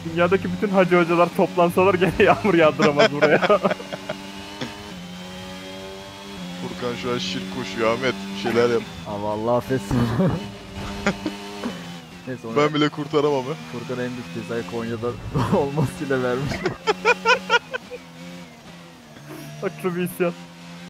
Dünyadaki bütün hacı hocalar toplansalar gene yağmur yağdıramaz buraya. Furkan şu an şirk koşuyor Ahmet. Bir şeyler yap. Ama Allah affetsin. Neyse onu Ben bile kurtaramam ha. Furkan en büyük cezayı Konya'da olmasıyla vermiş. Haklı bir isyan.